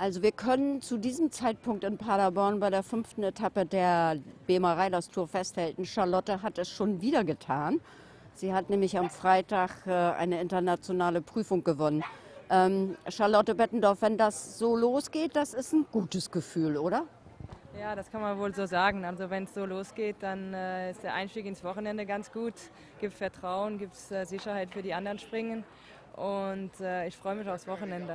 Also wir können zu diesem Zeitpunkt in Paderborn bei der 5. Etappe der BEMA Riders Tour festhalten, Charlotte hat es schon wieder getan. Sie hat nämlich am Freitag eine internationale Prüfung gewonnen. Charlotte Bettendorf, wenn das so losgeht, das ist ein gutes Gefühl, oder? Ja, das kann man wohl so sagen. Also wenn es so losgeht, dann ist der Einstieg ins Wochenende ganz gut. Gibt Vertrauen, gibt Sicherheit für die anderen Springen. Und ich freue mich aufs Wochenende.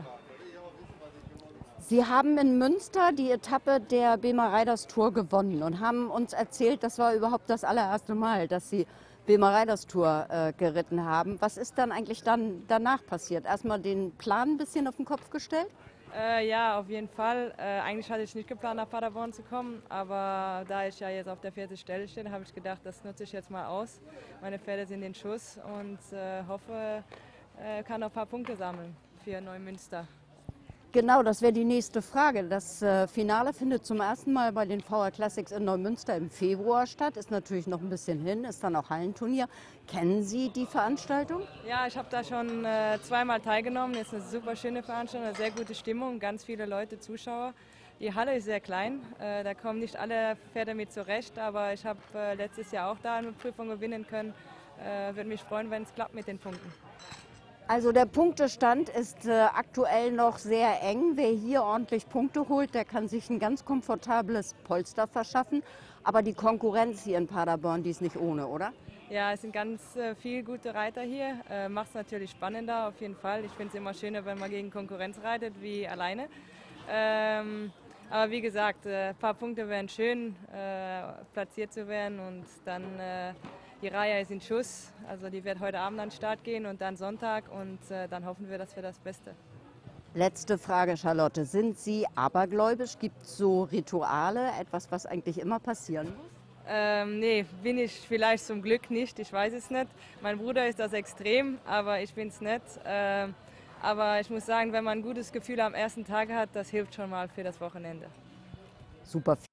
Sie haben in Münster die Etappe der BEMA Riders Tour gewonnen und haben uns erzählt, das war überhaupt das allererste Mal, dass Sie BEMA Riders Tour geritten haben. Was ist dann eigentlich dann danach passiert? Erstmal den Plan ein bisschen auf den Kopf gestellt? Ja, auf jeden Fall. Eigentlich hatte ich nicht geplant, nach Paderborn zu kommen, aber da ich ja jetzt auf der 4. Stelle stehe, habe ich gedacht, das nutze ich jetzt mal aus. Meine Pferde sind in Schuss und hoffe, kann noch ein paar Punkte sammeln für Neumünster. Genau, das wäre die nächste Frage. Das Finale findet zum ersten Mal bei den VR Classics in Neumünster im Februar statt. Ist natürlich noch ein bisschen hin, ist dann auch Hallenturnier. Kennen Sie die Veranstaltung? Ja, ich habe da schon zweimal teilgenommen. Ist eine super schöne Veranstaltung, eine sehr gute Stimmung, ganz viele Leute, Zuschauer. Die Halle ist sehr klein, da kommen nicht alle Pferde mit zurecht, aber ich habe letztes Jahr auch da eine Prüfung gewinnen können. Würde mich freuen, wenn es klappt mit den Punkten. Also der Punktestand ist aktuell noch sehr eng. Wer hier ordentlich Punkte holt, der kann sich ein ganz komfortables Polster verschaffen. Aber die Konkurrenz hier in Paderborn, die ist nicht ohne, oder? Ja, es sind ganz viele gute Reiter hier. Macht es natürlich spannender, auf jeden Fall. Ich finde es immer schöner, wenn man gegen Konkurrenz reitet, wie alleine. Aber wie gesagt, ein paar Punkte wären schön, platziert zu werden und dann die Reihe ist in Schuss. Also die wird heute Abend an den Start gehen und dann Sonntag und dann hoffen wir, dass wir das Beste. Letzte Frage, Charlotte. Sind Sie abergläubisch? Gibt es so Rituale, etwas, was eigentlich immer passieren muss? Nee, bin ich vielleicht zum Glück nicht, ich weiß es nicht. Mein Bruder ist das extrem, aber ich bin es nicht. Aber ich muss sagen, wenn man ein gutes Gefühl am ersten Tag hat, das hilft schon mal für das Wochenende. Super.